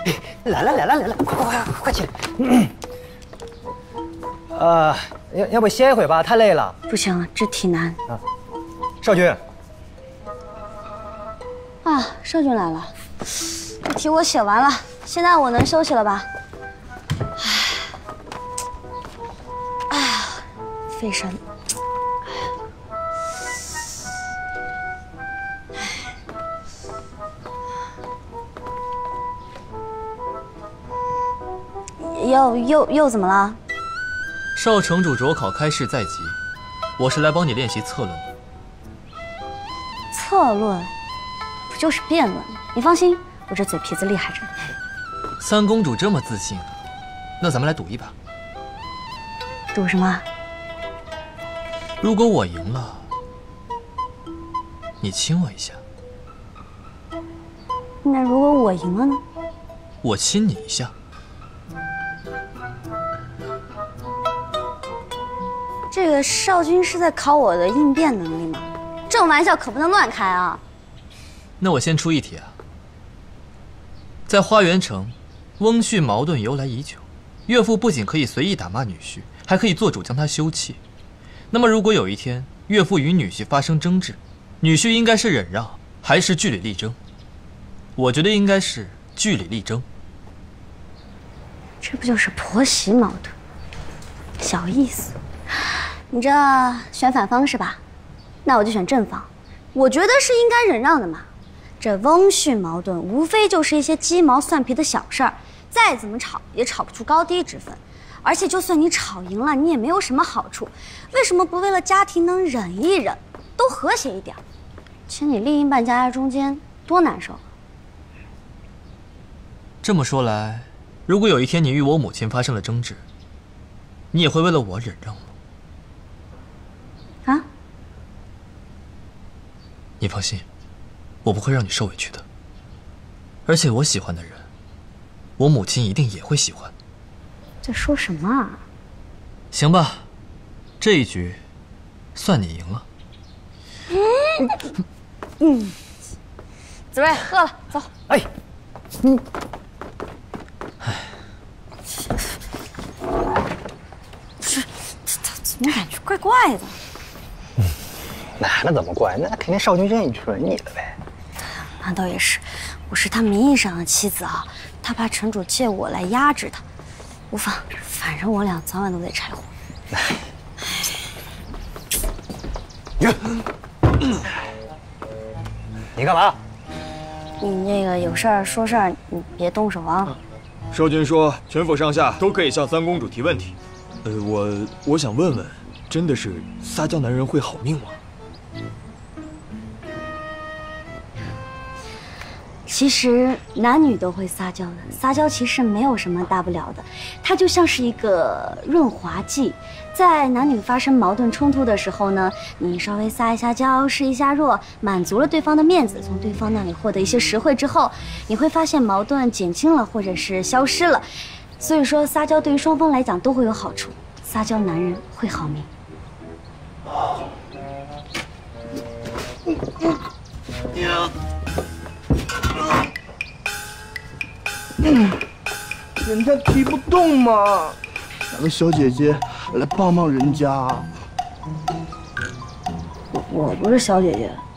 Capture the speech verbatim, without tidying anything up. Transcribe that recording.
来了来了来了，快快快快起来！嗯、呃，要要不歇一会吧，太累了。 不行，这题难。啊， 少君。 啊，少君来了，这题我写完了，现在我能休息了吧？哎，哎呀，费神。 又又又怎么了？ 少城主卓考开市在即，我是来帮你练习策论的。 策论，不就是辩论吗？你放心，我这嘴皮子厉害着呢。 三公主这么自信啊，那咱们来赌一把。 赌什么？ 如果我赢了，你亲我一下。 那如果我赢了呢？ 我亲你一下。 这个少君是在考我的应变能力吗？这种玩笑可不能乱开啊！ 那我先出一题啊。在花园城，翁婿矛盾由来已久，岳父不仅可以随意打骂女婿，还可以做主将他休弃。那么，如果有一天岳父与女婿发生争执，女婿应该是忍让，还是据理力争？我觉得应该是据理力争。 这不就是婆媳矛盾？小意思。 你这选反方是吧？那我就选正方。我觉得是应该忍让的嘛。这翁婿矛盾无非就是一些鸡毛蒜皮的小事儿，再怎么吵也吵不出高低之分。而且就算你吵赢了，你也没有什么好处。为什么不为了家庭能忍一忍，都和谐一点？请你另一半夹在中间，多难受。 这么说来，如果有一天你与我母亲发生了争执，你也会为了我忍让吗？ 啊！ 你放心，我不会让你受委屈的。而且我喜欢的人，我母亲一定也会喜欢。 在说什么啊？ 行吧，这一局算你赢了。 嗯嗯，子睿饿了，走。 哎，嗯， 哎，不是，怎么感觉怪怪的？ 那那怎么怪？那肯定少君愿意准你了呗。 那倒也是，我是他名义上的妻子啊，他怕城主借我来压制他。无妨，反正我俩早晚都得柴火。 你干嘛？ 你那个有事儿说事儿，你别动手啊。 少君说，全府上下都可以向三公主提问题。呃，我我想问问，真的是撒娇男人会好命吗？ 其实男女都会撒娇的，撒娇其实没有什么大不了的，它就像是一个润滑剂，在男女发生矛盾冲突的时候呢，你稍微撒一下娇，示一下弱，满足了对方的面子，从对方那里获得一些实惠之后，你会发现矛盾减轻了或者是消失了，所以说撒娇对于双方来讲都会有好处，撒娇男人会好命。 呀。 嗯，人家提不动嘛，两个小姐姐来帮帮人家。 我不是小姐姐。